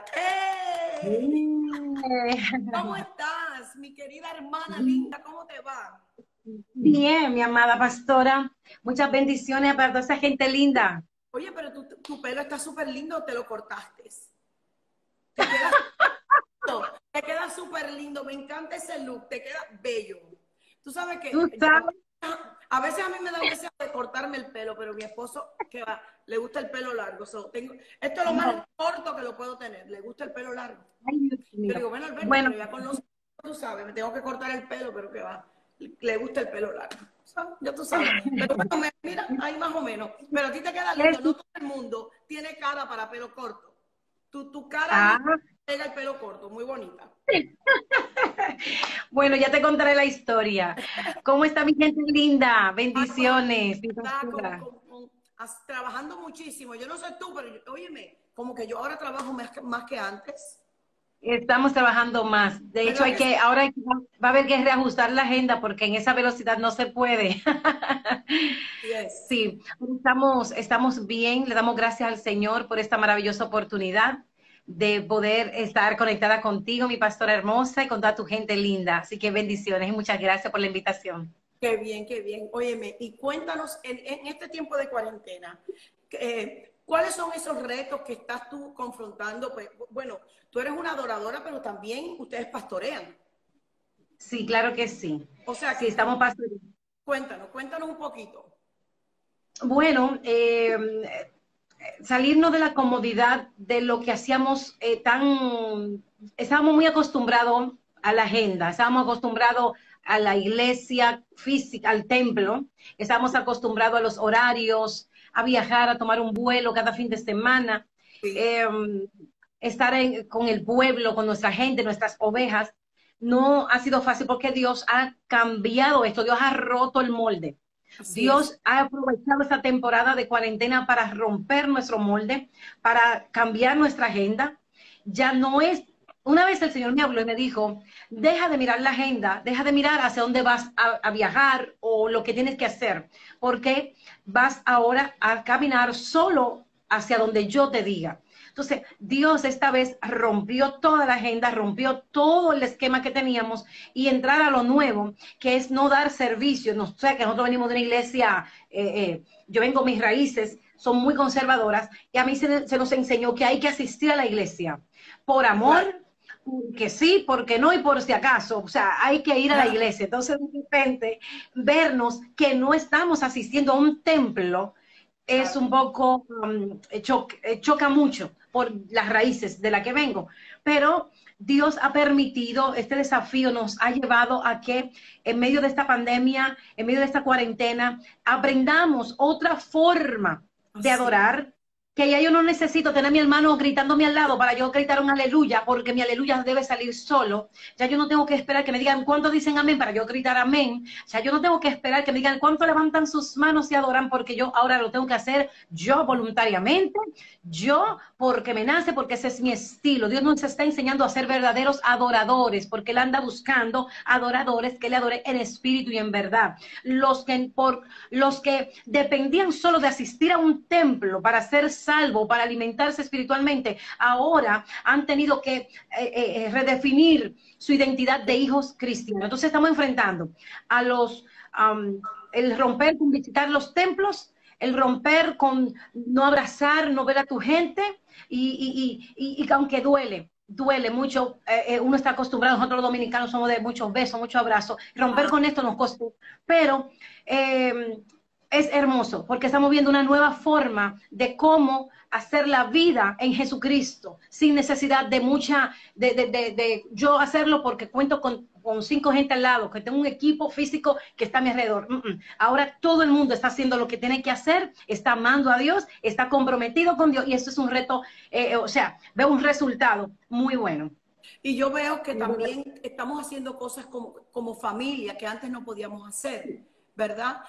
cámara. ¡Hey! ¿Cómo estás, mi querida hermana linda? ¿Cómo te va? Bien, mi amada pastora. Muchas bendiciones para toda esa gente linda. Oye, pero tu pelo está súper lindo, ¿te lo cortaste? Te queda, te queda súper lindo, me encanta ese look, te queda bello. Tú sabes Tú que sabes. a veces a mí me da deseo de cortarme el pelo, pero mi esposo que va, le gusta el pelo largo. Esto es lo más No. corto que lo puedo tener, le gusta el pelo largo. Ay, Dios Yo mío. digo, bueno, Alberto, Bueno, pero ya con los, tú sabes, me tengo que cortar el pelo, pero que va, le gusta el pelo largo. ¿Sabes? Ya tú sabes. Pero bueno, mira, ahí más o menos. Pero a ti te queda lindo, no todo el mundo tiene cara para pelo corto. Tu cara es muy ah, pega el pelo corto, muy bonita. bueno, ya te contaré la historia. ¿Cómo está mi gente linda? Ay, pues Bendiciones, mi está pastora. trabajando muchísimo. Yo no sé tú, pero óyeme, como que yo ahora trabajo más que antes. Estamos trabajando más. De hecho, ¿Verdad que sí? va a haber que reajustar la agenda porque en esa velocidad no se puede. Yes. Sí, estamos bien. Le damos gracias al Señor por esta maravillosa oportunidad de poder estar conectada contigo, mi pastora hermosa, y con toda tu gente linda. Así que bendiciones y muchas gracias por la invitación. Qué bien, qué bien. Óyeme, y cuéntanos en este tiempo de cuarentena, ¿cuáles son esos retos que estás tú confrontando? Pues, bueno, tú eres una adoradora, pero también ustedes pastorean. Sí, claro que sí. O sea Sí, que estamos pasando. cuéntanos un poquito. Bueno, salirnos de la comodidad de lo que hacíamos estábamos muy acostumbrados a la agenda, estábamos acostumbrados a la iglesia física, al templo, estábamos acostumbrados a los horarios, a viajar, a tomar un vuelo cada fin de semana, Sí, eh, con el pueblo, con nuestra gente, nuestras ovejas. No ha sido fácil porque Dios ha cambiado esto, Dios ha roto el molde. así es. Dios ha aprovechado esta temporada de cuarentena para romper nuestro molde, para cambiar nuestra agenda. Ya no es, una vez el Señor me habló y me dijo, deja de mirar la agenda, deja de mirar hacia dónde vas a viajar o lo que tienes que hacer, porque vas ahora a caminar solo hacia donde yo te diga. Entonces, Dios esta vez rompió toda la agenda, rompió todo el esquema que teníamos y entrar a lo nuevo, que es no dar servicio. No, o sea, que nosotros venimos de una iglesia, yo vengo, mis raíces son muy conservadoras y a mí se nos enseñó que hay que asistir a la iglesia por Claro. amor, que sí, porque no y por si acaso, o sea, hay que ir a la iglesia. Entonces, de repente, vernos que no estamos asistiendo a un templo es Claro. un poco, choca mucho por las raíces de la que vengo, pero Dios ha permitido, este desafío nos ha llevado a que en medio de esta pandemia, en medio de esta cuarentena, aprendamos otra forma de Así es. adorar, que ya yo no necesito tener a mi hermano gritándome al lado para yo gritar un aleluya, porque mi aleluya debe salir solo. Ya yo no tengo que esperar que me digan cuánto dicen amén para yo gritar amén. O sea, yo no tengo que esperar que me digan cuánto levantan sus manos y adoran, porque yo ahora lo tengo que hacer yo voluntariamente, yo porque me nace, porque ese es mi estilo. Dios nos está enseñando a ser verdaderos adoradores, porque Él anda buscando adoradores que le adoren en espíritu y en verdad. Los que dependían solo de asistir a un templo para ser salvo, para alimentarse espiritualmente, ahora han tenido que redefinir su identidad de hijos cristianos. Entonces estamos enfrentando a el romper con visitar los templos, el romper con no abrazar, no ver a tu gente, y aunque duele mucho, uno está acostumbrado, nosotros los dominicanos somos de muchos besos, muchos abrazos, romper Ah, con esto nos costó, pero eh, es hermoso porque estamos viendo una nueva forma de cómo hacer la vida en Jesucristo sin necesidad de de yo hacerlo porque cuento con 5 gente al lado, que tengo un equipo físico que está a mi alrededor. Ahora todo el mundo está haciendo lo que tiene que hacer, está amando a Dios, está comprometido con Dios y esto es un reto, o sea, veo un resultado muy bueno. y yo veo que también estamos haciendo cosas como familia que antes no podíamos hacer, ¿verdad?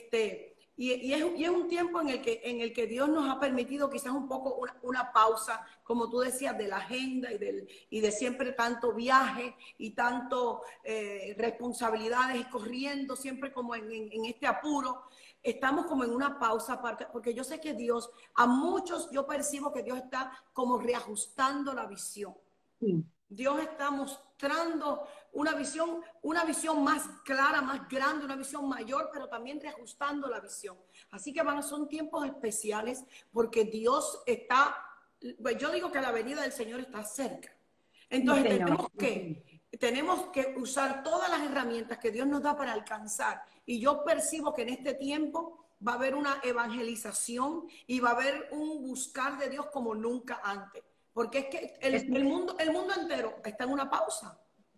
Y es un tiempo en el que Dios nos ha permitido quizás un poco una pausa, como tú decías, de la agenda y de siempre tanto viaje y tanto responsabilidades y corriendo siempre como en este apuro. estamos como en una pausa, porque yo sé que Dios, a muchos yo percibo que Dios está como reajustando la visión. Sí. Dios está mostrando una visión más clara, más grande, una visión mayor, pero también reajustando la visión. Así que son tiempos especiales porque Dios está, pues yo digo que la venida del Señor está cerca. Entonces tenemos que usar todas las herramientas que Dios nos da para alcanzar. Y yo percibo que en este tiempo va a haber una evangelización y va a haber un buscar de Dios como nunca antes. Porque es que el mundo entero está en una pausa.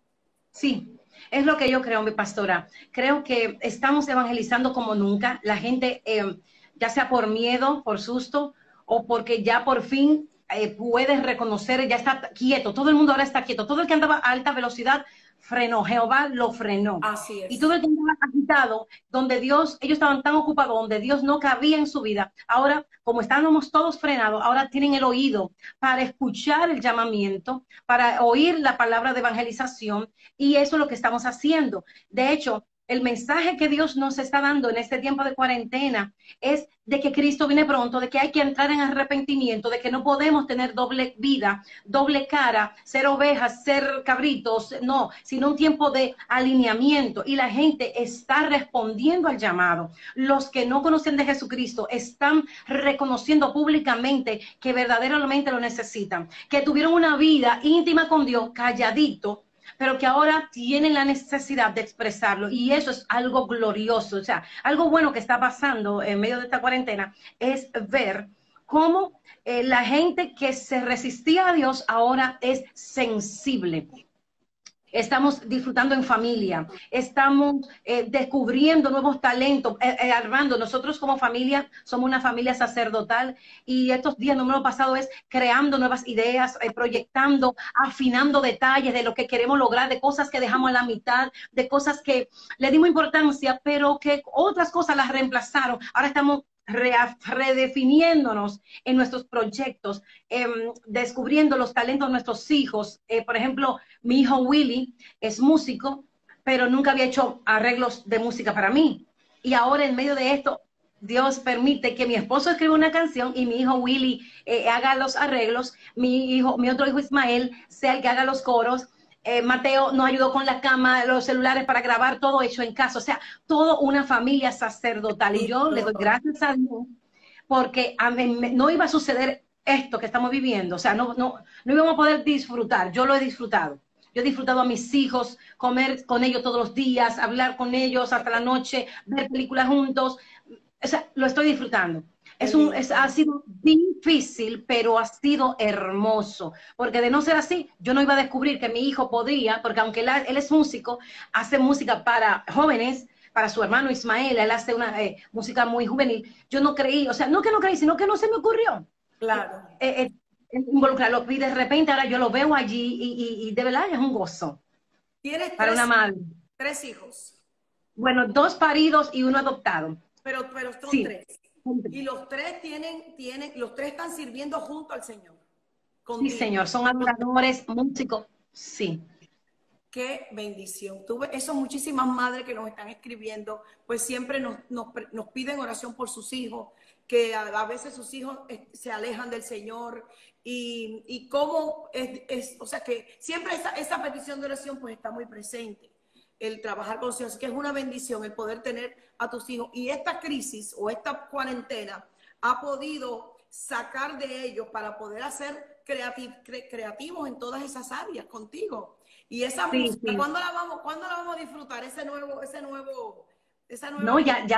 Sí, es lo que yo creo, mi pastora. Creo que estamos evangelizando como nunca. La gente, ya sea por miedo, por susto, o porque ya por fin puede reconocer, ya está quieto. Todo el mundo ahora está quieto. Todo el que andaba a alta velocidad frenó. Jehová lo frenó. Así es. Y todo el que andaba agitado, donde Dios, ellos estaban tan ocupados, donde Dios no cabía en su vida. Ahora, como estábamos todos frenados, ahora tienen el oído para escuchar el llamamiento, para oír la palabra de evangelización. Y eso es lo que estamos haciendo. De hecho, el mensaje que Dios nos está dando en este tiempo de cuarentena es de que Cristo viene pronto, de que hay que entrar en arrepentimiento, de que no podemos tener doble vida, doble cara, ser ovejas, ser cabritos, no, sino un tiempo de alineamiento. Y la gente está respondiendo al llamado. Los que no conocen de Jesucristo están reconociendo públicamente que verdaderamente lo necesitan, que tuvieron una vida íntima con Dios, calladito, pero que ahora tienen la necesidad de expresarlo, y eso es algo glorioso. O sea, algo bueno que está pasando en medio de esta cuarentena es ver cómo la gente que se resistía a Dios ahora es sensible. Estamos disfrutando en familia, estamos descubriendo nuevos talentos. Armando, nosotros como familia somos una familia sacerdotal, y estos días no me lo he pasado es creando nuevas ideas, proyectando, afinando detalles de lo que queremos lograr, de cosas que dejamos a la mitad, de cosas que le dimos importancia, pero que otras cosas las reemplazaron. Ahora estamos redefiniéndonos en nuestros proyectos, descubriendo los talentos de nuestros hijos. Por ejemplo, mi hijo Willy es músico, pero nunca había hecho arreglos de música para mí. Y ahora en medio de esto, Dios permite que mi esposo escriba una canción y mi hijo Willy haga los arreglos, mi otro hijo Ismael sea el que haga los coros. Mateo nos ayudó con la cama, los celulares para grabar, todo hecho en casa. O sea, todo una familia sacerdotal. Y yo le doy gracias a Dios porque a mí no iba a suceder esto que estamos viviendo. O sea, no íbamos a poder disfrutar. Yo lo he disfrutado. Yo he disfrutado a mis hijos, comer con ellos todos los días, hablar con ellos hasta la noche, ver películas juntos. O sea, lo estoy disfrutando. Ha sido difícil, pero ha sido hermoso, porque de no ser así, yo no iba a descubrir que mi hijo podía, porque aunque él es músico, hace música para jóvenes, para su hermano Ismael, él hace una música muy juvenil. Yo no creí, o sea, no que no creí, sino que no se me ocurrió. Claro. Involucrarlo, y de repente ahora yo lo veo allí y de verdad es un gozo. ¿Tienes para una madre? 3 hijos? Bueno, 2 paridos y 1 adoptado. Pero son sí. 3. Y los 3 los 3 están sirviendo junto al Señor. Contigo. Sí, Señor, son adoradores, músicos, sí. Qué bendición. Eso, muchísimas madres que nos están escribiendo, pues siempre nos piden oración por sus hijos, que a veces sus hijos se alejan del Señor, y cómo o sea, que siempre esa petición de oración pues está muy presente, el trabajar con los hijos, que es una bendición el poder tener a tus hijos. Y esta crisis o esta cuarentena ha podido sacar de ellos para poder hacer creativos en todas esas áreas contigo. Y esa música, sí. ¿Cuándo la vamos a disfrutar? Esa nueva... No,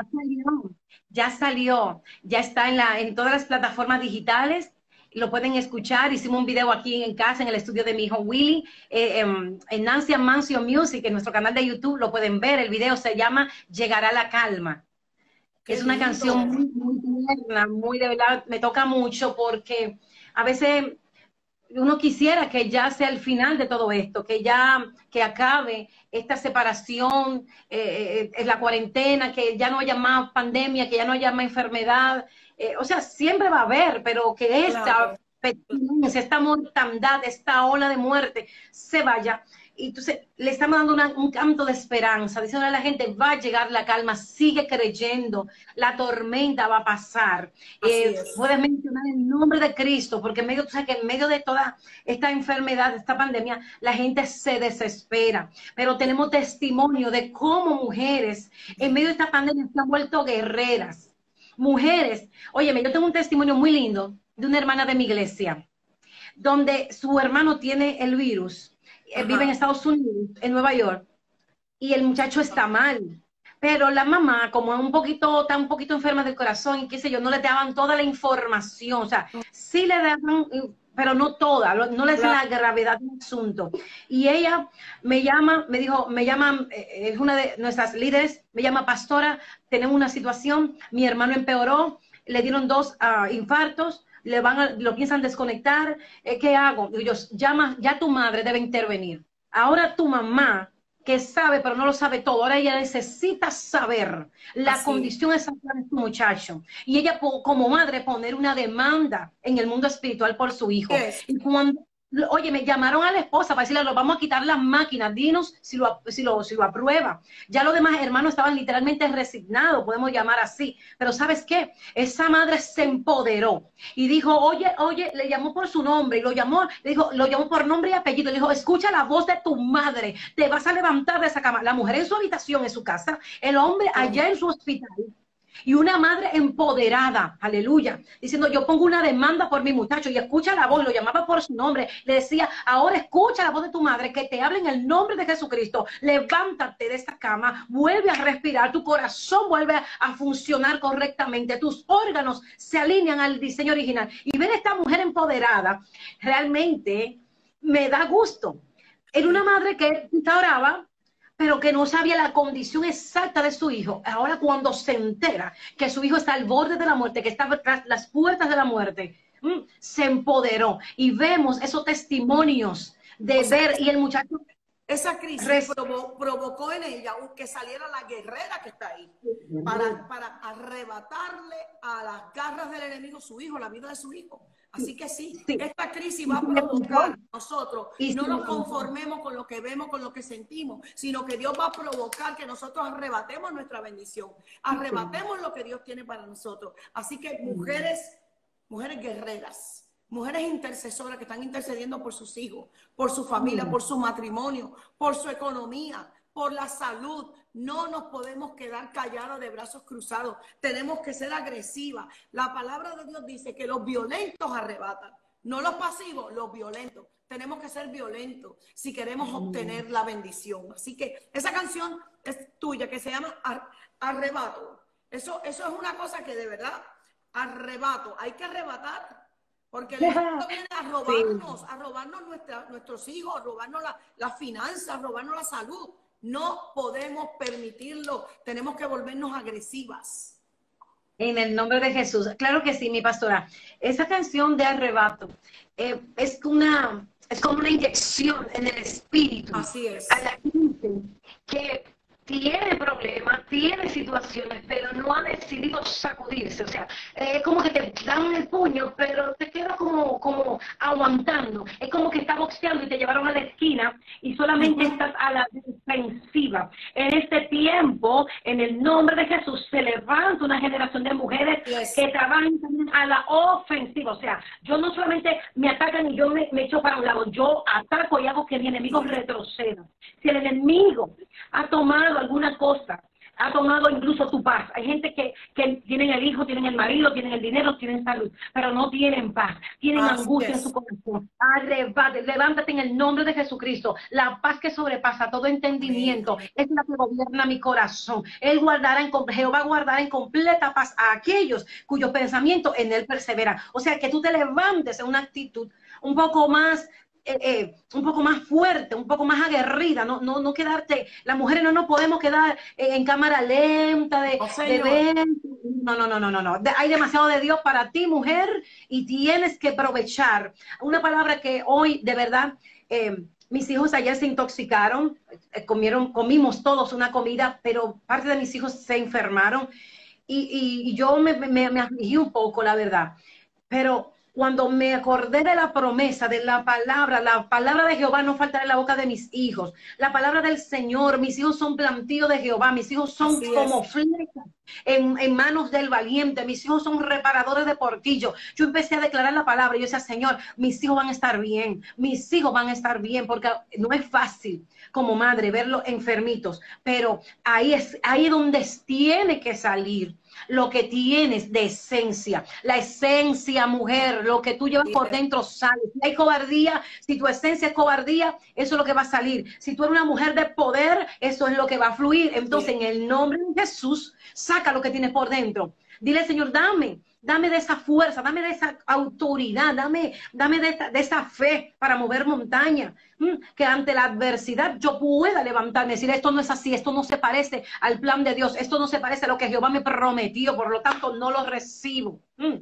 ya salió, ya está en todas las plataformas digitales, lo pueden escuchar. Hicimos un video aquí en casa, en el estudio de mi hijo Willy, en Nancy Amancio Music, en nuestro canal de YouTube, lo pueden ver. El video se llama Llegará la calma. Es una canción muy tierna, muy, de verdad, me toca mucho, porque a veces uno quisiera que ya sea el final de todo esto, que acabe esta separación, la cuarentena, que ya no haya más pandemia, que ya no haya más enfermedad. O sea, siempre va a haber, pero que esta mortandad, esta ola de muerte se vaya. Y entonces le estamos dando un canto de esperanza, diciendo a la gente, va a llegar la calma, sigue creyendo, la tormenta va a pasar. Así es. Puedes mencionar el nombre de Cristo, porque en medio, tú sabes que en medio de toda esta enfermedad, esta pandemia, la gente se desespera. Pero tenemos testimonio de cómo mujeres en medio de esta pandemia se han vuelto guerreras. Mujeres, óyeme, yo tengo un testimonio muy lindo de una hermana de mi iglesia, donde su hermano tiene el virus, vive en Ajá. Estados Unidos, en Nueva York, y el muchacho está mal. Pero la mamá, como está un poquito enferma del corazón y qué sé yo, no le daban toda la información. O sea, sí le daban, pero no toda, no le decían Claro. la gravedad del asunto. Y ella me llama, me dijo, me llama, es una de nuestras líderes, me llama pastora, tenemos una situación, mi hermano empeoró, le dieron 2 infartos, lo piensan desconectar, ¿qué hago? Y ellos, llama, ya tu madre debe intervenir. Ahora tu mamá, que sabe, pero no lo sabe todo, ahora ella necesita saber la Así condición exacta de su muchacho. Y ella, como madre, poner una demanda en el mundo espiritual por su hijo. es. Y cuando, oye, me llamaron a la esposa para decirle, lo vamos a quitar las máquinas, dinos si lo aprueba. Ya los demás hermanos estaban literalmente resignados, podemos llamar así. Pero ¿sabes qué? Esa madre se empoderó y dijo, oye, le llamó por su nombre y lo llamó por nombre y apellido. Le dijo, escucha la voz de tu madre, te vas a levantar de esa cama. La mujer en su habitación, en su casa, el hombre allá en su hospital. Y una madre empoderada, aleluya, diciendo, yo pongo una demanda por mi muchacho, y escucha la voz, lo llamaba por su nombre, le decía, ahora escucha la voz de tu madre, que te hable en el nombre de Jesucristo, levántate de esta cama, vuelve a respirar, tu corazón vuelve a funcionar correctamente, tus órganos se alinean al diseño original. Y ver a esta mujer empoderada, realmente me da gusto. Era una madre que oraba, pero que no sabía la condición exacta de su hijo. Ahora cuando se entera que su hijo está al borde de la muerte, que está tras las puertas de la muerte, se empoderó. Y vemos esos testimonios O de sea, ver, y el muchacho esa crisis provocó en ella que saliera la guerrera que está ahí para arrebatarle a las garras del enemigo su hijo, la vida de su hijo. Así que sí, sí, esta crisis y va a se levantó, provocar a nosotros, y se no nos levantó. conformemos con lo que vemos, con lo que sentimos, sino que Dios va a provocar que nosotros arrebatemos nuestra bendición, arrebatemos lo que Dios tiene para nosotros. Así que mujeres guerreras, mujeres intercesoras que están intercediendo por sus hijos, por su familia, por su matrimonio, por su economía, por la salud. No nos podemos quedar calladas de brazos cruzados. Tenemos que ser agresivas. La palabra de Dios dice que los violentos arrebatan, no los pasivos, los violentos. Tenemos que ser violentos si queremos obtener la bendición. Así que esa canción es tuya, que se llama Arrebato. Eso es una cosa que de verdad, arrebato, hay que arrebatar. Porque el enemigo viene Sí. a robarnos nuestros hijos, a robarnos las finanzas, a robarnos la salud. No podemos permitirlo. Tenemos que volvernos agresivas. En el nombre de Jesús. Claro que sí, mi pastora. Esa canción de Arrebato es como una inyección en el espíritu Así a es. la gente que tiene problemas, tiene situaciones, pero no ha decidido sacudirse. O sea, es como que te dan el puño, pero te queda como aguantando. Es como que está boxeando y te llevaron a la esquina y solamente estás a la defensiva. En este tiempo, en el nombre de Jesús, se levanta una generación de mujeres Yes. que trabajan también a la ofensiva. O sea, yo no solamente me atacan y yo me echo para un lado, yo ataco y hago que mi enemigo retroceda. Si el enemigo ha tomado alguna cosa, ha tomado incluso tu paz. Hay gente que tienen el hijo, tienen el marido, tienen el dinero, tienen salud, pero no tienen paz, tienen Así angustia en su es. corazón. Arrebate, levántate en el nombre de Jesucristo. La paz que sobrepasa todo Amén, entendimiento amén. es la que gobierna mi corazón. Jehová guardará en completa paz a aquellos cuyos pensamientos en él perseveran. O sea, que tú te levantes en una actitud un poco más un poco más fuerte, un poco más aguerrida, no quedarte, las mujeres no nos podemos quedar en cámara lenta Oh, de Señor. ver, no. Hay demasiado de Dios para ti, mujer, y tienes que aprovechar. Una palabra que hoy, de verdad, mis hijos ayer se intoxicaron, comimos todos una comida, pero parte de mis hijos se enfermaron y yo me afligí un poco, la verdad. Pero cuando me acordé de la promesa, de la palabra de Jehová no faltará en la boca de mis hijos, la palabra del Señor, mis hijos son plantío de Jehová, mis hijos son como flechas en manos del valiente, mis hijos son reparadores de portillo. Yo empecé a declarar la palabra y yo decía, Señor, mis hijos van a estar bien, mis hijos van a estar bien, porque no es fácil como madre verlos enfermitos, pero ahí es donde tiene que salir lo que tienes de esencia, la esencia, mujer, lo que tú llevas por dentro sale. Si hay cobardía, si tu esencia es cobardía, eso es lo que va a salir. Si tú eres una mujer de poder, eso es lo que va a fluir. Entonces, en el nombre de Jesús, saca lo que tienes por dentro. Dile, Señor, dame de esa fuerza, dame de esa autoridad, dame de esa fe para mover montaña, que ante la adversidad yo pueda levantarme y decir, esto no es así, esto no se parece al plan de Dios, esto no se parece a lo que Jehová me prometió, por lo tanto no lo recibo.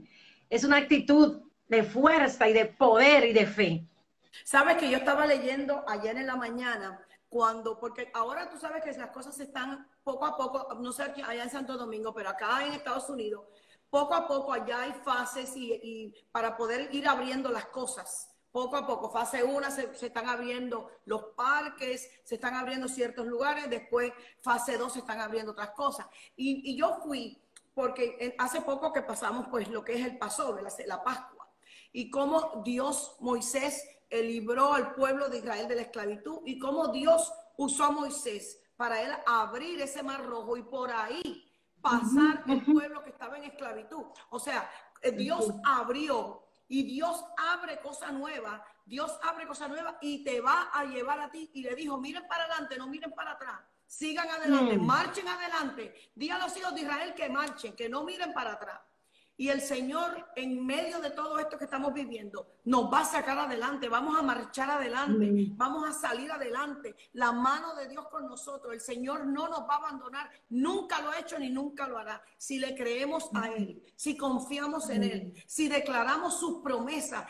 Es una actitud de fuerza y de poder y de fe. Sabes que yo estaba leyendo ayer en la mañana, porque ahora tú sabes que las cosas están poco a poco, no sé aquí, allá en Santo Domingo, pero acá en Estados Unidos, poco a poco allá hay fases y para poder ir abriendo las cosas. Poco a poco, fase 1 se están abriendo los parques, se están abriendo ciertos lugares, después fase 2 se están abriendo otras cosas. Y yo fui, porque hace poco que pasamos pues lo que es el Passover, la Pascua, y cómo Dios, Moisés, libró al pueblo de Israel de la esclavitud y cómo Dios usó a Moisés para él abrir ese mar rojo y por ahí pasar el pueblo que estaba en esclavitud. O sea, Dios abrió y Dios abre cosas nuevas. Dios abre cosas nuevas y te va a llevar a ti. Y le dijo, miren para adelante, no miren para atrás. Sigan adelante, marchen adelante. Di a los hijos de Israel que marchen, que no miren para atrás. Y el Señor, en medio de todo esto que estamos viviendo, nos va a sacar adelante, vamos a marchar adelante, vamos a salir adelante. La mano de Dios con nosotros, el Señor no nos va a abandonar, nunca lo ha hecho ni nunca lo hará. Si le creemos a Él, si confiamos en Él, si declaramos sus promesas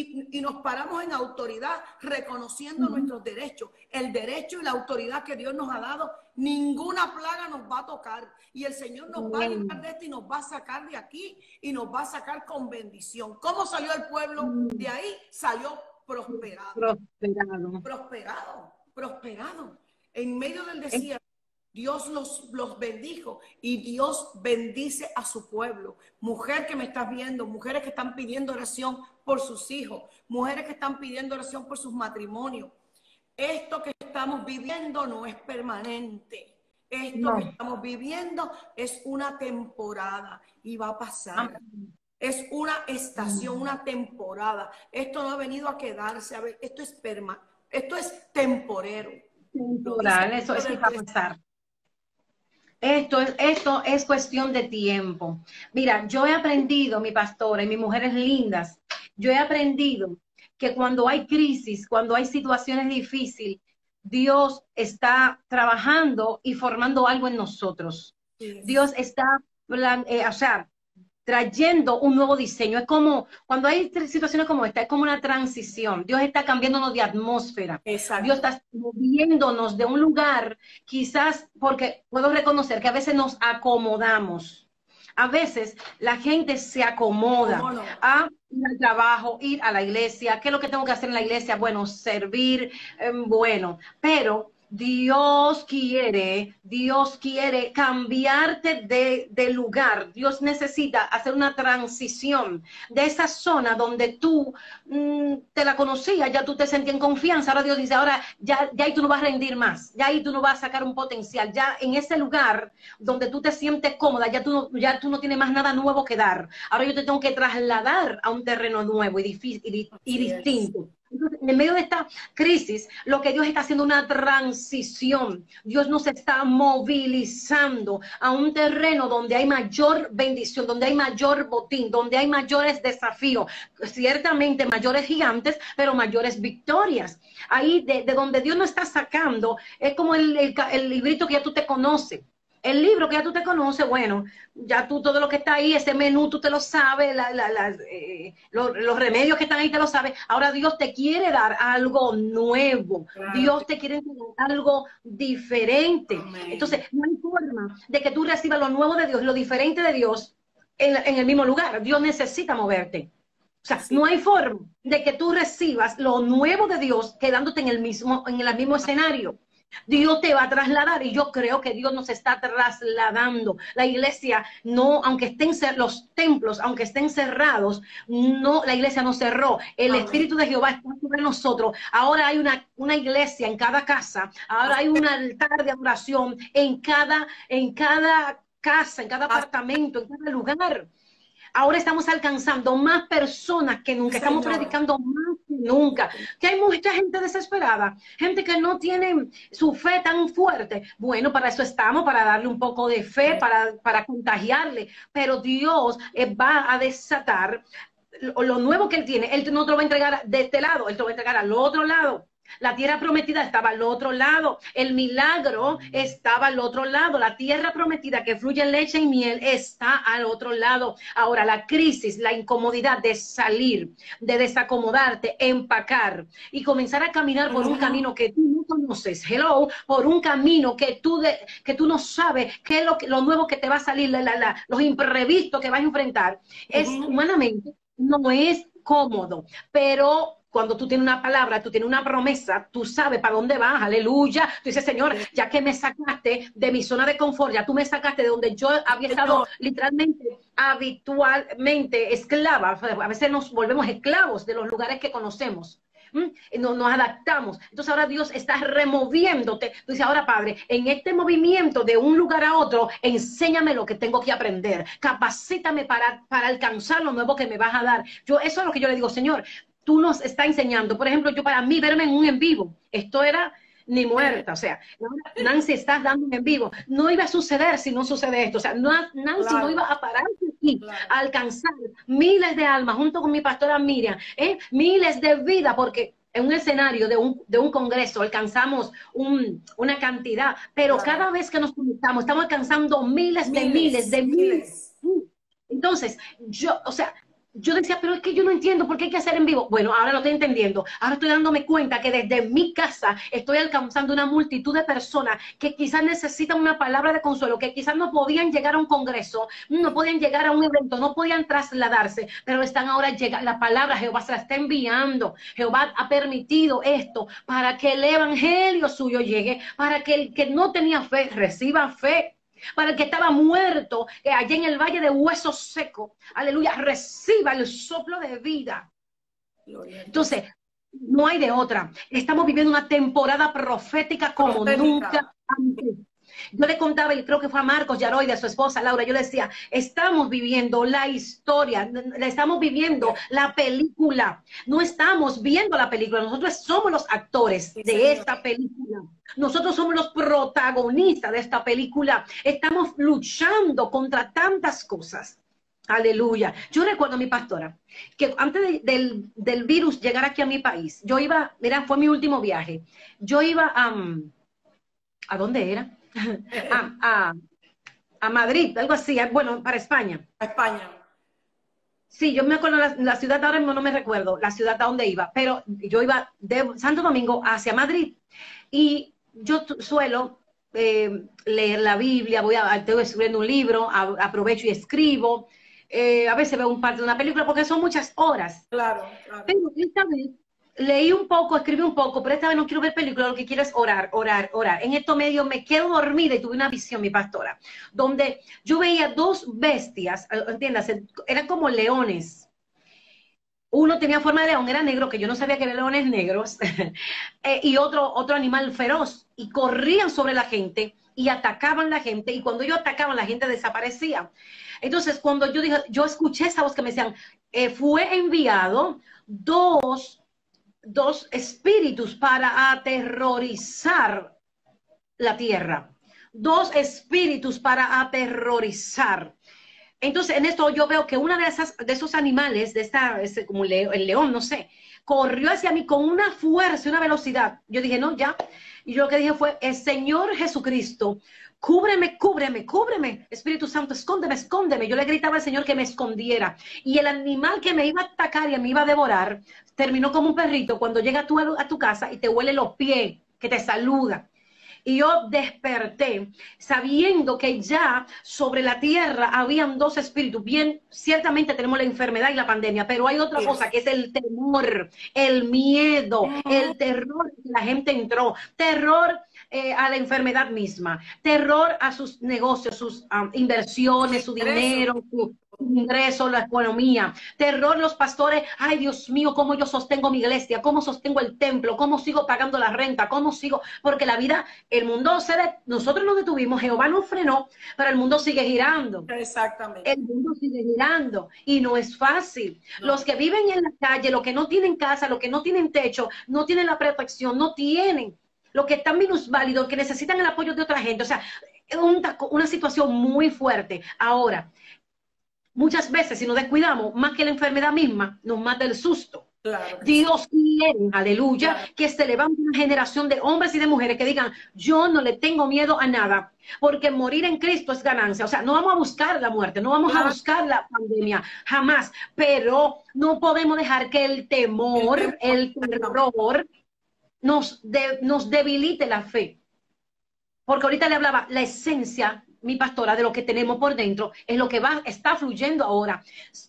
y nos paramos en autoridad reconociendo nuestros derechos, el derecho y la autoridad que Dios nos ha dado, ninguna plaga nos va a tocar y el Señor nos va a librar de esto y nos va a sacar de aquí y nos va a sacar con bendición. ¿Cómo salió el pueblo de ahí? Salió prosperado. Prosperado. En medio del desierto, Dios los bendijo y Dios bendice a su pueblo. Mujer que me estás viendo, mujeres que están pidiendo oración por sus hijos, mujeres que están pidiendo oración por sus matrimonios. Esto que estamos viviendo no es permanente. Esto que estamos viviendo es una temporada y va a pasar. Es una estación, una temporada. Esto no ha venido a quedarse. A ver, esto es temporero. Temporal, eso es que va a pasar. Esto es cuestión de tiempo. Mira, yo he aprendido, mi pastora y mis mujeres lindas, yo he aprendido que cuando hay crisis, cuando hay situaciones difíciles, Dios está trabajando y formando algo en nosotros. Sí. Dios está, trayendo un nuevo diseño. Es como, cuando hay situaciones como esta, es como una transición. Dios está cambiándonos de atmósfera. Exacto. Dios está moviéndonos de un lugar, quizás, porque puedo reconocer que a veces nos acomodamos. A veces la gente se acomoda a ir al trabajo, ir a la iglesia. ¿Qué es lo que tengo que hacer en la iglesia? Bueno, servir, pero Dios quiere cambiarte de lugar. Dios necesita hacer una transición de esa zona donde tú te la conocías, ya tú te sentías en confianza. Ahora Dios dice, ahora ya ahí tú no vas a rendir más, ya ahí tú no vas a sacar un potencial, ya en ese lugar donde tú te sientes cómoda, ya tú no tienes más nada nuevo que dar. Ahora yo te tengo que trasladar a un terreno nuevo y distinto. Entonces, en medio de esta crisis, lo que Dios está haciendo es una transición. Dios nos está movilizando a un terreno donde hay mayor bendición, donde hay mayor botín, donde hay mayores desafíos. Ciertamente mayores gigantes, pero mayores victorias. Ahí de donde Dios nos está sacando, es como el librito que ya tú te conoces. El libro que ya tú te conoces, bueno, ya tú todo lo que está ahí, ese menú tú te lo sabes, los remedios que están ahí te lo sabes. Ahora Dios te quiere dar algo nuevo. Claro. Dios te quiere dar algo diferente. Amén. Entonces, no hay forma de que tú recibas lo nuevo de Dios, lo diferente de Dios en el mismo lugar. Dios necesita moverte. sea, no hay forma de que tú recibas lo nuevo de Dios quedándote en el mismo escenario. Dios te va a trasladar y yo creo que Dios nos está trasladando. La iglesia no, aunque estén los templos, aunque estén cerrados, no, la iglesia no cerró. El Espíritu de Jehová está sobre nosotros. Ahora hay una iglesia en cada casa, ahora hay un altar de adoración en cada casa, en cada apartamento, en cada lugar. Ahora estamos alcanzando más personas que nunca, estamos predicando más que nunca, que hay mucha gente desesperada, gente que no tiene su fe tan fuerte. Bueno, para eso estamos, para darle un poco de fe, para contagiarle, pero Dios va a desatar lo nuevo que Él tiene. Él no te lo va a entregar de este lado, Él te lo va a entregar al otro lado. La tierra prometida estaba al otro lado, el milagro estaba al otro lado, la tierra prometida que fluye leche y miel está al otro lado. Ahora la crisis, la incomodidad de salir, de desacomodarte, empacar y comenzar a caminar por un camino que tú no conoces, por un camino que tú no sabes qué es lo nuevo que te va a salir, los imprevistos que vas a enfrentar, es humanamente, no es cómodo, pero cuando tú tienes una palabra, tú tienes una promesa, tú sabes para dónde vas, aleluya. Tú dices, Señor, ya que me sacaste de mi zona de confort, ya tú me sacaste de donde yo había estado literalmente, habitualmente esclava. A veces nos volvemos esclavos de los lugares que conocemos. Nos adaptamos. Entonces ahora Dios está removiéndote. Tú dices, ahora Padre, en este movimiento de un lugar a otro, enséñame lo que tengo que aprender. Capacítame para alcanzar lo nuevo que me vas a dar. Eso es lo que yo le digo, Señor. Tú nos estás enseñando. Por ejemplo, para mí verme en un en vivo, esto era ni muerta. O sea, Nancy, estás dando un en vivo. No iba a suceder si no sucede esto. O sea, Nancy no iba a pararse aquí a alcanzar miles de almas junto con mi pastora Miriam, miles de vidas, porque en un escenario de un congreso alcanzamos una cantidad, pero cada vez que nos conectamos estamos alcanzando miles de miles. Entonces, yo decía, pero es que yo no entiendo por qué hay que hacer en vivo. Bueno, ahora lo estoy entendiendo. Ahora estoy dándome cuenta que desde mi casa estoy alcanzando una multitud de personas que quizás necesitan una palabra de consuelo, que quizás no podían llegar a un congreso, no podían llegar a un evento, no podían trasladarse, pero están ahora llegando. La palabra Jehová se la está enviando. Jehová ha permitido esto para que el evangelio suyo llegue, para que el que no tenía fe reciba fe. Para el que estaba muerto, que allá en el valle de huesos secos, aleluya, reciba el soplo de vida. Entonces, no hay de otra. Estamos viviendo una temporada profética como nunca antes. Yo le contaba, y creo que fue a Marcos Yaroy, de su esposa Laura, yo le decía, estamos viviendo la historia, estamos viviendo la película, no estamos viendo la película, nosotros somos los actores de esta película. Nosotros somos los protagonistas de esta película. Estamos luchando contra tantas cosas. Aleluya. Yo recuerdo a mi pastora que antes del virus llegar aquí a mi país, yo iba, mira, fue mi último viaje. Yo iba ¿a dónde era? a Madrid, algo así, bueno, para España. A España. Sí, yo me acuerdo la ciudad, ahora mismo no me recuerdo la ciudad a donde iba, pero yo iba de Santo Domingo hacia Madrid y yo suelo leer la Biblia, estoy escribiendo un libro, aprovecho y escribo, a veces veo un parte de una película porque son muchas horas. Claro. Pero esta vez leí un poco, escribí un poco, pero esta vez no quiero ver películas, lo que quiero es orar. En estos medios me quedo dormida y tuve una visión, mi pastora, donde yo veía dos bestias, entiendas, eran como leones. Uno tenía forma de león, era negro, que yo no sabía que eran leones negros, y otro animal feroz, y corrían sobre la gente y atacaban la gente, y cuando ellos atacaban la gente desaparecía. Entonces, cuando yo escuché esa voz que me decían, fue enviado dos espíritus para aterrorizar la tierra. Dos espíritus para aterrorizar. Entonces, en esto yo veo que una de esos animales, como el león, no sé, corrió hacia mí con una fuerza y una velocidad. Yo dije, no, ya. Y yo lo que dije fue, el Señor Jesucristo, cúbreme, Espíritu Santo, escóndeme. Yo le gritaba al Señor que me escondiera. Y el animal que me iba a atacar y me iba a devorar, terminó como un perrito cuando llega tú a tu casa y te huele los pies, que te saluda. y yo desperté sabiendo que ya sobre la tierra habían dos espíritus. Bien, ciertamente tenemos la enfermedad y la pandemia, pero hay otra cosa que es el temor, el miedo, el terror que la gente entró, terror a la enfermedad misma, terror a sus negocios, sus inversiones, su dinero, su ingreso, la economía, terror los pastores, ay Dios mío, cómo yo sostengo mi iglesia, cómo sostengo el templo, cómo sigo pagando la renta, cómo sigo, porque la vida, el mundo nosotros nos detuvimos, Jehová nos frenó, pero el mundo sigue girando. Exactamente. El mundo sigue girando y no es fácil. No. Los que viven en la calle, los que no tienen casa, los que no tienen techo, no tienen la protección, no tienen, los que están minusválidos, que necesitan el apoyo de otra gente, o sea, es una situación muy fuerte. Ahora, muchas veces, si nos descuidamos, más que la enfermedad misma, nos mata el susto. Claro, Dios quiere, aleluya, claro, que se levante una generación de hombres y de mujeres que digan, yo no le tengo miedo a nada, porque morir en Cristo es ganancia. O sea, no vamos a buscar la muerte, no vamos a buscar la pandemia, jamás, pero no podemos dejar que el temor, el terror, nos debilite la fe. Porque ahorita le hablaba, la esencia, mi pastora, de lo que tenemos por dentro, es lo que está fluyendo ahora.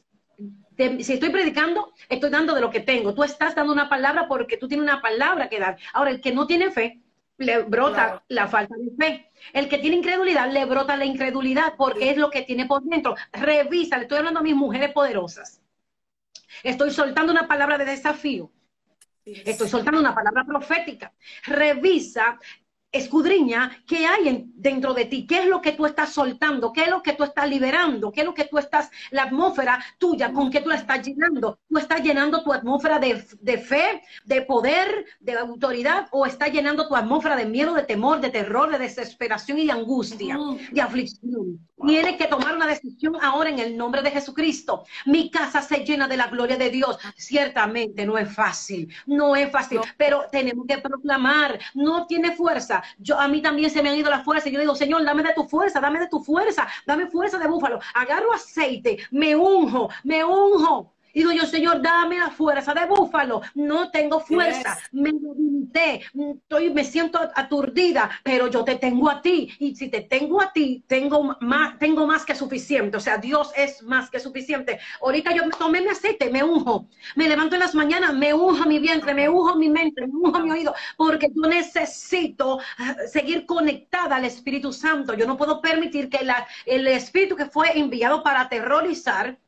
Si estoy predicando, estoy dando de lo que tengo. Tú estás dando una palabra porque tú tienes una palabra que dar. Ahora, el que no tiene fe, le brota la falta de fe. El que tiene incredulidad, le brota la incredulidad porque es lo que tiene por dentro. Revisa, le estoy hablando a mis mujeres poderosas. Estoy soltando una palabra de desafío. Estoy soltando una palabra profética. Revisa, escudriña qué hay dentro de ti, qué es lo que tú estás soltando, qué es lo que tú estás liberando, qué es lo que tú estás, la atmósfera tuya, con qué tú la estás llenando. Tú estás llenando tu atmósfera de fe, de poder, de autoridad, o estás llenando tu atmósfera de miedo, de temor, de terror, de desesperación y de angustia, de aflicción. Tienes que tomar una decisión ahora en el nombre de Jesucristo. Mi casa se llena de la gloria de Dios. Ciertamente no es fácil, no es fácil, pero tenemos que proclamar, no tiene fuerza. A mí también se me han ido las fuerzas. Yo digo, Señor, dame de tu fuerza, dame de tu fuerza, dame fuerza de búfalo. Agarro aceite, me unjo. Y digo yo, Señor, dame la fuerza de búfalo. No tengo fuerza, me debilité, me siento aturdida, pero yo te tengo a ti. Y si te tengo a ti, tengo más que suficiente. O sea, Dios es más que suficiente. Ahorita yo tomé mi aceite, me unjo. Me levanto en las mañanas, me unjo mi vientre, me unjo mi mente, me unjo mi oído, porque yo necesito seguir conectada al Espíritu Santo. Yo no puedo permitir que el Espíritu que fue enviado para aterrorizar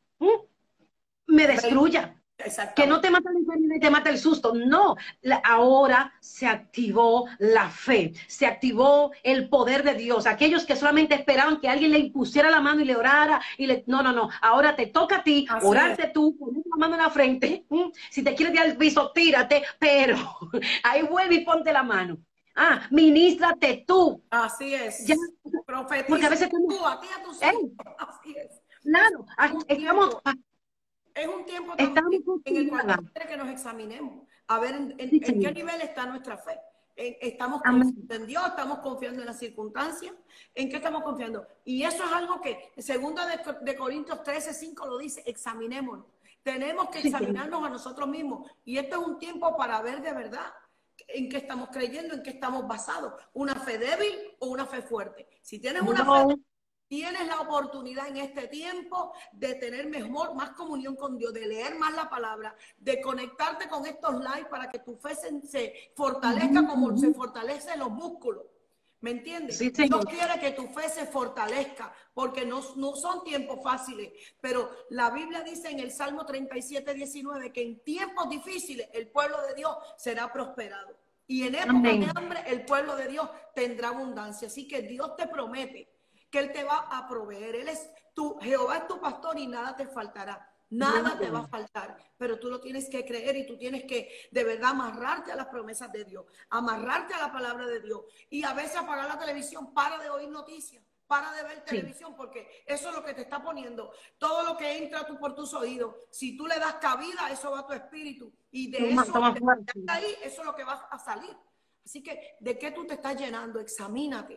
me destruya. Que no te mata la enfermedad y te mata el susto. No, ahora se activó la fe, se activó el poder de Dios. Aquellos que solamente esperaban que alguien le pusiera la mano y le orara. No. Ahora te toca a ti, orarte tú, poner la mano en la frente. Si te quieres tirar al piso, tírate, pero ahí vuelve y ponte la mano. Ministrate tú. Así es. Profetiza porque a veces tú, a ti, a tus hijos. Así es. Claro, estamos... Es un tiempo también en el cual quiere que nos examinemos, a ver en qué nivel está nuestra fe. Estamos confiando en Dios, estamos confiando en las circunstancias, ¿en qué estamos confiando? Y eso es algo que, segunda de Corintios 13:5 lo dice, examinémonos. Tenemos que examinarnos a nosotros mismos. Y esto es un tiempo para ver de verdad en qué estamos creyendo, en qué estamos basados. ¿Una fe débil o una fe fuerte? Si tienes una fe, tienes la oportunidad en este tiempo de tener más comunión con Dios, de leer más la palabra, de conectarte con estos lives para que tu fe se fortalezca como se fortalecen los músculos. ¿Me entiendes? Sí, Dios quiere que tu fe se fortalezca, porque no son tiempos fáciles, pero la Biblia dice en el Salmo 37:19 que en tiempos difíciles el pueblo de Dios será prosperado. Y en época de hambre el pueblo de Dios tendrá abundancia. Así que Dios te promete que Él te va a proveer. Jehová es tu pastor y nada te faltará. Nada te va a faltar, pero tú lo tienes que creer y tú tienes que de verdad amarrarte a las promesas de Dios, amarrarte a la palabra de Dios. Y a veces apagar la televisión, para de oír noticias, para de ver televisión, porque eso es lo que te está poniendo. Todo lo que entra por tus oídos, si tú le das cabida, eso va a tu espíritu. Y de eso, ahí, eso es lo que va a salir. Así que, ¿de qué tú te estás llenando? Examínate.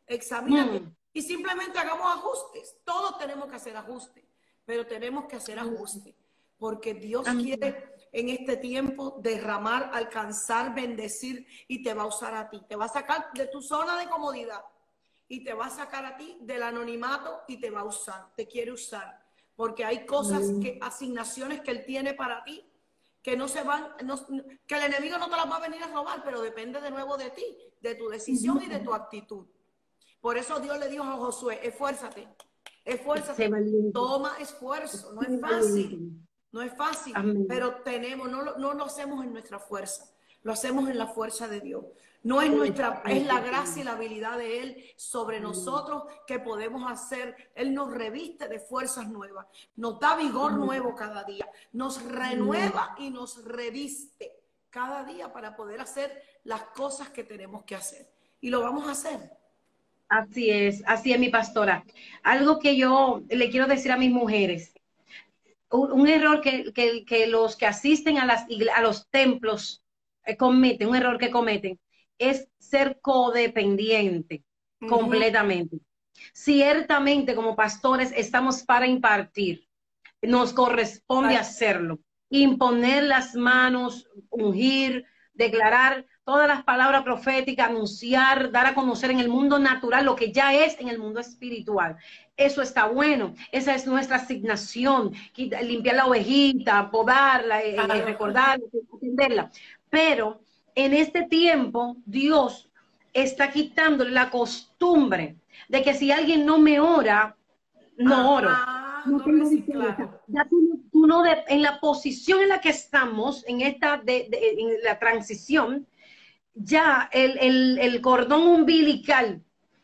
Y simplemente hagamos ajustes. Todos tenemos que hacer ajustes, pero tenemos que hacer ajustes, porque Dios quiere en este tiempo derramar, alcanzar, bendecir, y te va a usar a ti. Te va a sacar de tu zona de comodidad y te va a sacar a ti del anonimato y te va a usar, te quiere usar. Porque hay cosas, asignaciones que Él tiene para ti que no se van, que el enemigo no te las va a venir a robar, pero depende de nuevo de ti, de tu decisión y de tu actitud. Por eso Dios le dijo a Josué, esfuérzate, esfuérzate, toma esfuerzo. No es fácil, no es fácil, pero tenemos, no lo hacemos en nuestra fuerza, lo hacemos en la fuerza de Dios. No es nuestra, es la gracia y la habilidad de Él sobre nosotros que podemos hacer. Él nos reviste de fuerzas nuevas, nos da vigor nuevo cada día, nos renueva y nos reviste cada día para poder hacer las cosas que tenemos que hacer. Y lo vamos a hacer. Así es, mi pastora. Algo que yo le quiero decir a mis mujeres, un error que los que asisten a los templos cometen, un error que cometen, es ser codependiente completamente. Ciertamente, como pastores, estamos para impartir. Nos corresponde hacerlo. Imponer las manos, ungir, declarar todas las palabras proféticas, anunciar, dar a conocer en el mundo natural lo que ya es en el mundo espiritual. Eso está bueno. Esa es nuestra asignación. Limpiar la ovejita, podarla, recordarla, atenderla. Pero en este tiempo, Dios está quitando la costumbre de que si alguien no me ora, no oro. No tengo claro. Ya tú no en la posición en la que estamos, en esta en la transición, ya el cordón umbilical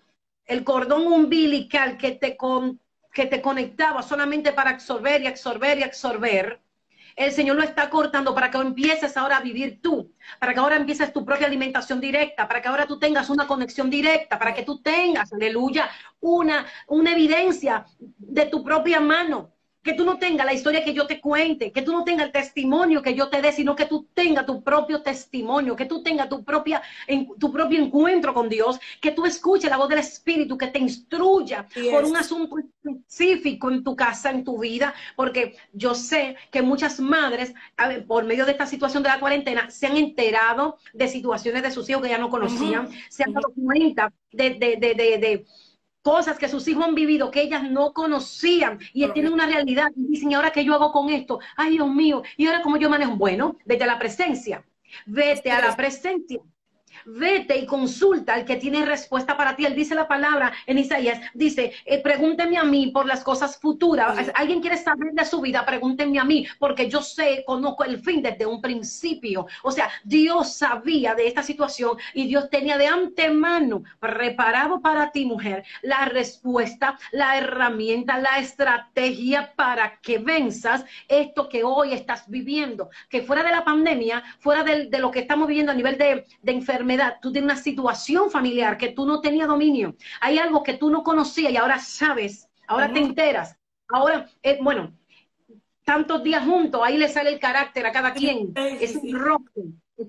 que te conectaba solamente para absorber y absorber y absorber, el Señor lo está cortando para que empieces ahora a vivir tú, para que ahora empieces tu propia alimentación directa, para que ahora tú tengas una conexión directa, para que tú tengas, aleluya, una evidencia de tu propia mano. Que tú no tengas la historia que yo te cuente, que tú no tengas el testimonio que yo te dé, sino que tú tengas tu propio testimonio, que tú tengas tu propio encuentro con Dios, que tú escuches la voz del Espíritu, que te instruya por un asunto específico en tu casa, en tu vida, porque yo sé que muchas madres, por medio de esta situación de la cuarentena, se han enterado de situaciones de sus hijos que ya no conocían, se han dado cuenta de cosas que sus hijos han vivido que ellas no conocían y tienen una realidad y dicen, ¿y ahora qué yo hago con esto? Ay, Dios mío, ¿y ahora cómo yo manejo? Bueno, vete a la presencia, vete a la presencia. Vete y consulta al que tiene respuesta para ti. Él dice la palabra en Isaías, dice, pregúntenme a mí por las cosas futuras. ¿Alguien quiere saber de su vida? Pregúntenme a mí, porque yo sé, conozco el fin desde un principio. O sea, Dios sabía de esta situación y Dios tenía de antemano preparado para ti, mujer, la respuesta, la herramienta, la estrategia para que venzas esto que hoy estás viviendo. Que fuera de la pandemia, fuera de lo que estamos viviendo a nivel de enfermedad, tú tienes una situación familiar que tú no tenías dominio, hay algo que tú no conocías y ahora sabes, ahora te enteras, ahora, bueno, tantos días juntos, ahí le sale el carácter a cada quien, es un rojo,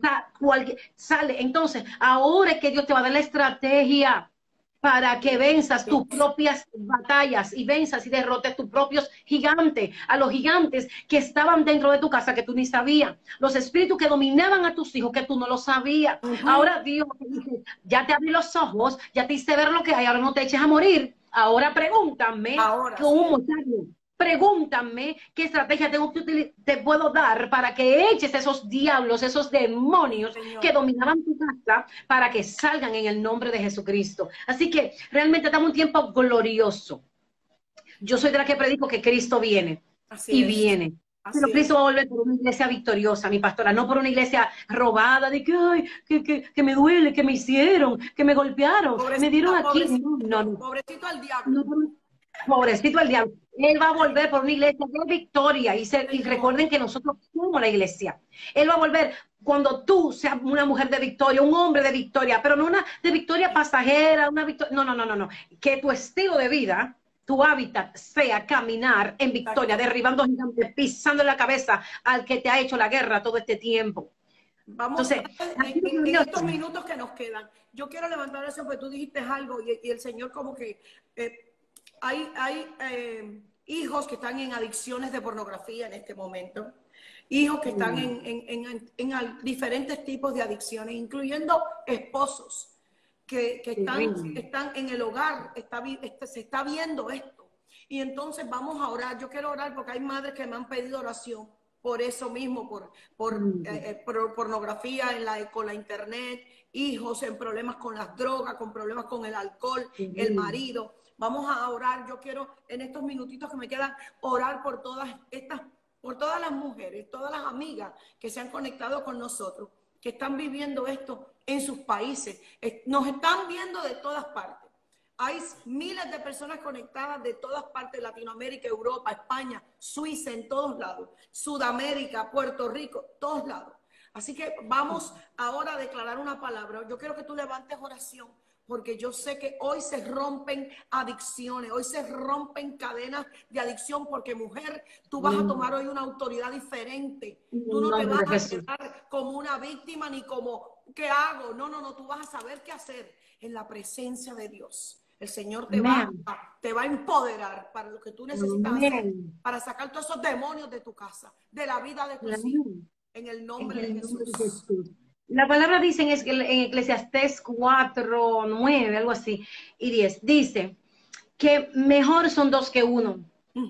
sale, entonces, ahora es que Dios te va a dar la estrategia para que venzas tus propias batallas y venzas y derrotes tus propios gigantes, a los gigantes que estaban dentro de tu casa que tú ni sabías, los espíritus que dominaban a tus hijos que tú no lo sabías. Ahora Dios te dice, ya te abrí los ojos, ya te hice ver lo que hay, ahora no te eches a morir. Ahora pregúntame, ¿cómo pregúntame qué estrategia te puedo dar para que eches esos diablos, esos demonios que dominaban tu casa, para que salgan en el nombre de Jesucristo. Así que realmente estamos en un tiempo glorioso. Yo soy de la que predico que Cristo viene viene. Pero Cristo va a volver por una iglesia victoriosa, mi pastora, no por una iglesia robada, de que, ay, que me duele, que me hicieron, que me golpearon, me dieron aquí. No. Pobrecito al diablo. Pobrecito el diablo. Él va a volver por una iglesia de victoria y recuerden que nosotros somos la iglesia. Él va a volver cuando tú seas una mujer de victoria, un hombre de victoria, pero no una de victoria pasajera, una victoria, no. Que tu estilo de vida, tu hábitat sea caminar en victoria, derribando gigantes, pisando la cabeza al que te ha hecho la guerra todo este tiempo. Vamos. Entonces, en estos minutos que nos quedan, yo quiero levantar eso porque tú dijiste algo y el Señor como que... hay hijos que están en adicciones de pornografía en este momento hijos que están en diferentes tipos de adicciones, incluyendo esposos que están en el hogar, se está viendo esto. Y entonces vamos a orar. Yo quiero orar porque hay madres que me han pedido oración por eso mismo, por pornografía con la internet, hijos en problemas con las drogas, con problemas con el alcohol, el marido. Vamos a orar. Yo quiero en estos minutitos que me quedan orar por todas las mujeres, todas las amigas que se han conectado con nosotros, que están viviendo esto en sus países. Nos están viendo de todas partes. Hay miles de personas conectadas de todas partes, Latinoamérica, Europa, España, Suiza, en todos lados, Sudamérica, Puerto Rico, todos lados. Así que vamos ahora a declarar una palabra. Yo quiero que tú levantes oración, porque yo sé que hoy se rompen adicciones, hoy se rompen cadenas de adicción, porque mujer, tú vas a tomar hoy una autoridad diferente. Tú no te vas a quedar como una víctima ni como, ¿qué hago? No, no, no, tú vas a saber qué hacer en la presencia de Dios. El Señor te va a empoderar para lo que tú necesitas hacer, para sacar todos esos demonios de tu casa, de la vida de tus hijos, en el nombre de Jesús. La palabra dice en Eclesiastés 4, 9, algo así, y 10, dice que mejor son dos que uno,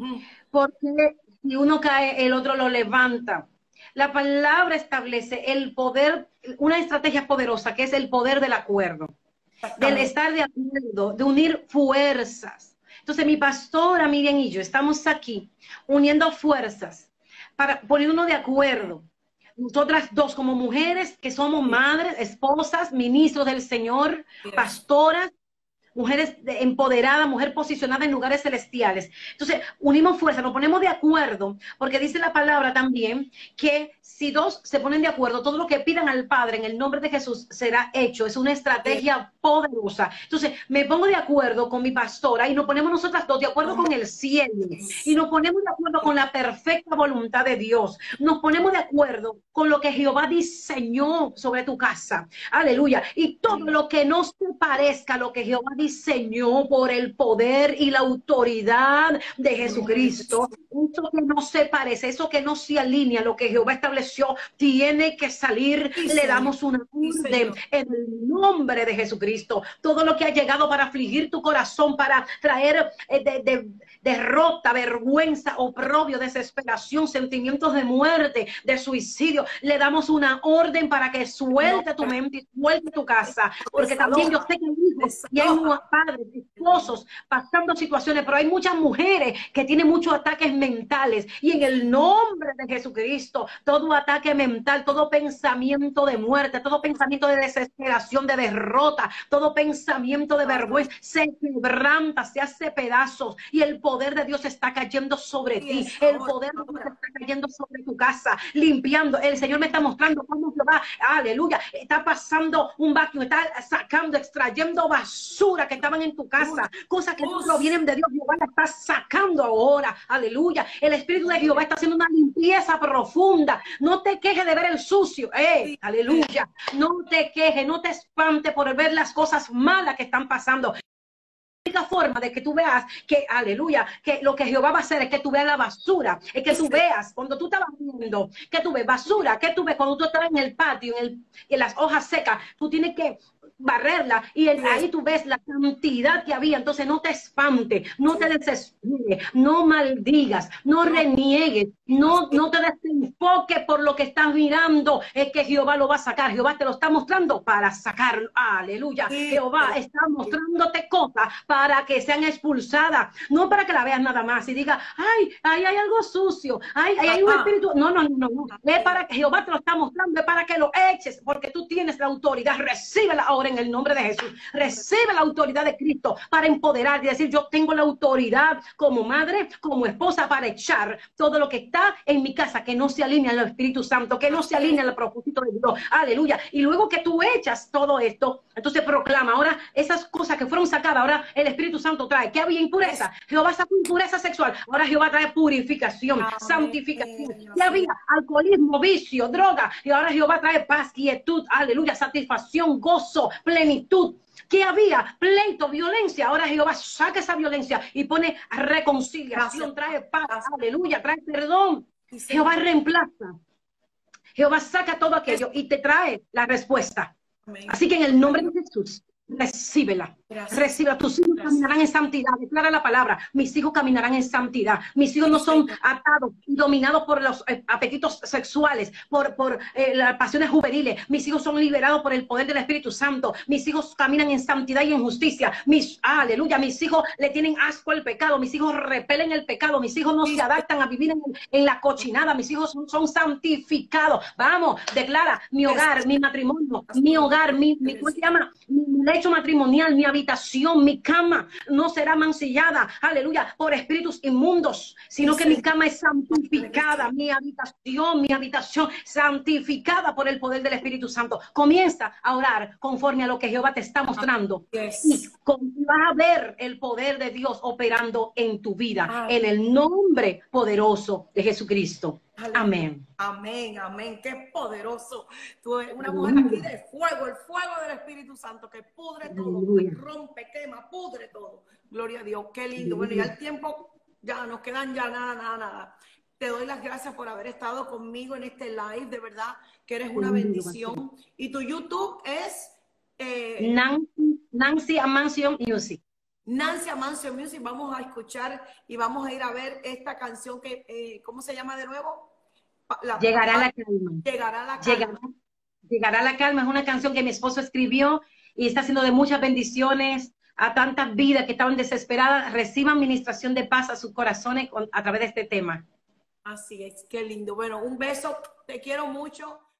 porque si uno cae, el otro lo levanta. La palabra establece el poder, una estrategia poderosa, que es el poder del acuerdo, del estar de acuerdo, de unir fuerzas. Entonces mi pastora Miriam y yo estamos aquí uniendo fuerzas, poniéndonos de acuerdo. Nosotras dos como mujeres que somos madres, esposas, ministros del Señor, pastoras, mujeres empoderadas, mujeres posicionadas en lugares celestiales. Entonces, unimos fuerzas, nos ponemos de acuerdo, porque dice la palabra también que si dos se ponen de acuerdo, todo lo que pidan al Padre en el nombre de Jesús será hecho. Es una estrategia poderosa. Entonces, me pongo de acuerdo con mi pastora y nos ponemos nosotras dos de acuerdo con el cielo. Y nos ponemos de acuerdo con la perfecta voluntad de Dios. Nos ponemos de acuerdo con lo que Jehová diseñó sobre tu casa. Aleluya. Y todo lo que no se parezca a lo que Jehová diseñó por el poder y la autoridad de Jesucristo, eso que no se parece, eso que no se alinea a lo que Jehová estableció, tiene que salir. Le damos una orden en el nombre de Jesucristo. Todo lo que ha llegado para afligir tu corazón, para traer derrota, vergüenza, oprobio, desesperación, sentimientos de muerte, de suicidio, le damos una orden para que suelte tu mente y suelte tu casa, porque también yo sé que hay hijos y hay padres, esposos pasando situaciones, pero hay muchas mujeres que tienen muchos ataques mentales, y en el nombre de Jesucristo, todo ataque mental, todo pensamiento de muerte, todo pensamiento de desesperación, de derrota, todo pensamiento de vergüenza, se quebranta, se hace pedazos, y el poder de Dios está cayendo sobre ti, el poder de Dios está cayendo sobre tu casa, limpiando. El Señor me está mostrando cómo Jehová, aleluya, está pasando un vacuum, está sacando, extrayendo basura que estaban en tu casa, cosas que no provienen de Dios. Jehová la está sacando ahora, aleluya. El Espíritu de Jehová está haciendo una limpieza profunda. No te quejes de ver el sucio, aleluya. No te quejes, no te espante por ver las cosas malas que están pasando. La única forma de que tú veas que, aleluya, que lo que Jehová va a hacer es que tú veas la basura, es que tú veas, cuando tú estabas viendo, que tú ves basura, que tú ves cuando tú estabas en el patio, en las hojas secas, tú tienes que barrerla, y ahí tú ves la cantidad que había. Entonces no te espante, no te desesperes, no maldigas, no reniegues, no te desenfoques por lo que estás mirando. Es que Jehová lo va a sacar, Jehová te lo está mostrando para sacarlo, aleluya. Jehová está mostrándote cosas para que sean expulsadas, no para que la veas nada más y diga, ay, ahí hay algo sucio, ay, ahí hay un espíritu. No, es para que Jehová te lo está mostrando, es para que lo eches, porque tú tienes la autoridad. Recíbela ahora en el nombre de Jesús. Recibe la autoridad de Cristo para empoderar y decir, yo tengo la autoridad como madre, como esposa, para echar todo lo que está en mi casa que no se alinea al Espíritu Santo, que no se alinea al propósito de Dios. Aleluya. Y luego que tú echas todo esto, entonces proclama ahora esas cosas que fueron sacadas. Ahora el Espíritu Santo trae. ¿Qué había? Impureza. Jehová sacó impureza sexual. Ahora Jehová trae purificación, santificación. ¿Qué había? Alcoholismo, vicio, droga. Y ahora Jehová trae paz, quietud, aleluya, satisfacción, gozo, plenitud. ¿Qué había? Pleito, violencia. Ahora Jehová saca esa violencia y pone reconciliación, trae paz, aleluya, trae perdón. Jehová reemplaza Jehová saca todo aquello y te trae la respuesta. Amén. Así que en el nombre de Jesús, recíbela. Gracias. Reciba, tus hijos caminarán en santidad. Declara la palabra, mis hijos caminarán en santidad. Mis hijos no son atados y dominados por los apetitos sexuales, por las pasiones juveniles. Mis hijos son liberados por el poder del Espíritu Santo. Mis hijos caminan en santidad y en justicia. Aleluya, mis hijos le tienen asco al pecado. Mis hijos repelen el pecado. Mis hijos no se adaptan a vivir en la cochinada. Mis hijos son santificados. Vamos, declara mi hogar, mi matrimonio, mi hogar, ¿cómo se llama? Mi lecho matrimonial, mi habitación, mi cama no será mancillada, aleluya, por espíritus inmundos, sino que mi cama es santificada, mi habitación santificada por el poder del Espíritu Santo. Comienza a orar conforme a lo que Jehová te está mostrando y vas a ver el poder de Dios operando en tu vida, en el nombre poderoso de Jesucristo. Amén. Amén, amén. Qué poderoso. Tú eres una mujer aquí de fuego, el fuego del Espíritu Santo que pudre todo, rompe, quema, pudre todo. Gloria a Dios. Qué lindo. Bueno, ya el tiempo, ya nos quedan ya nada. Te doy las gracias por haber estado conmigo en este live. De verdad que eres una bendición. Y tu YouTube es Nancy Amancio Music. Nancy Amancio Music. Vamos a escuchar y vamos a ir a ver esta canción que, ¿cómo se llama de nuevo? Llegará la calma. Llegará la calma. Llegará la calma. Es una canción que mi esposo escribió y está haciendo de muchas bendiciones a tantas vidas que estaban desesperadas. Reciban administración de paz a sus corazones a través de este tema. Así es, qué lindo. Bueno, un beso. Te quiero mucho.